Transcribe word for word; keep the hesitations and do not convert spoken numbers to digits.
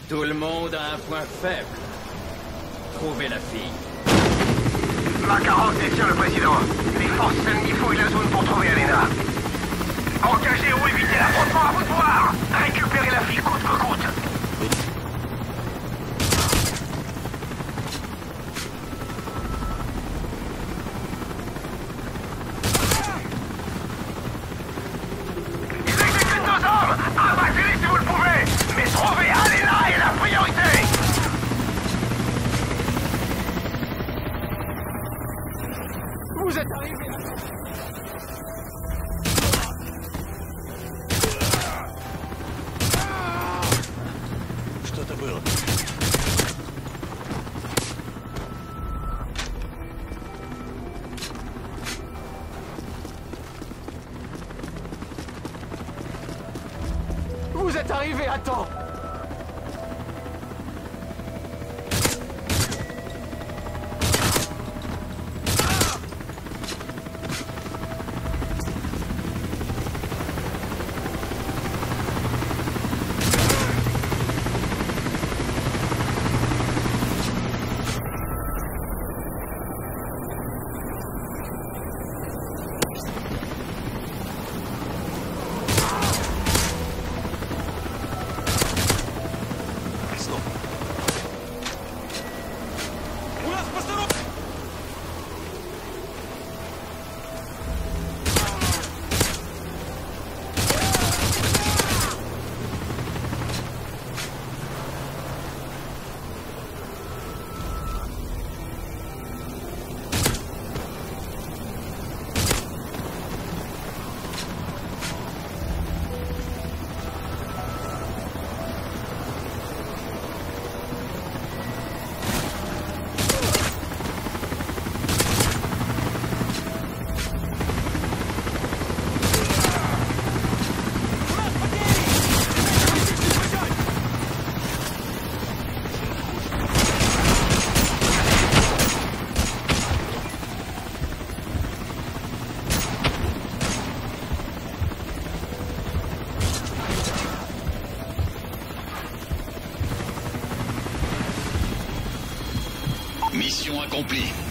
Tout le monde a un point faible. Trouvez la fille. Makarov détient le président. Les forces ennemies fouillent la zone pour trouver Elena. Engagez ou évitez l'affrontement à vous de voir. Récupérez la fille coûte que coûte. Ils exécutent nos hommes. Abattez-les si vous le pouvez. Mais trouvez Elena est la priorité. Vous êtes arrivés là. Что-то было. Vous êtes arrivés à temps. У нас постановка! Mission accomplie.